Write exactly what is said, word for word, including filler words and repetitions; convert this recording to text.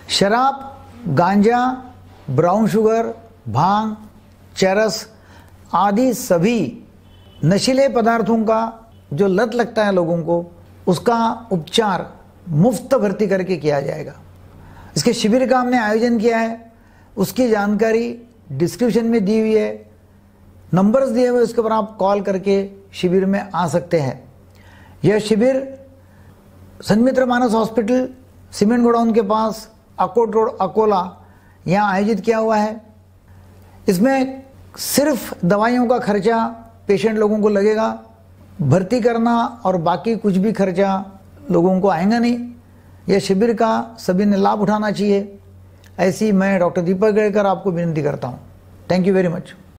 शराब, गांजा, brown sugar, भांग, चरस आदि सभी नशीले पदार्थों का जो लत लगता है लोगों को, उसका उपचार मुफ्त भर्ती करके किया जाएगा। इसके शिविर का हमने आयोजन किया है, उसकी जानकारी डिस्क्रिप्शन में दी हुई है, नंबर्स दिए हुए, उसके ऊपर आप कॉल करके शिविर में आ सकते हैं। यह शिविर Sanmitra Manas hospital, cement godown के पास, अकोट रोड, अकोला, यहाँ आयोजित किया हुआ है। इसमें सिर्फ दवाइयों का खर्चा पेशेंट लोगों को लगेगा, भर्ती करना और बाकी कुछ भी खर्चा लोगों को आएगा नहीं। यह शिविर का सभी ने लाभ उठाना चाहिए, ऐसी मैं डॉक्टर दीपक गढ़कर आपको विनती करता हूँ। Thank you very much.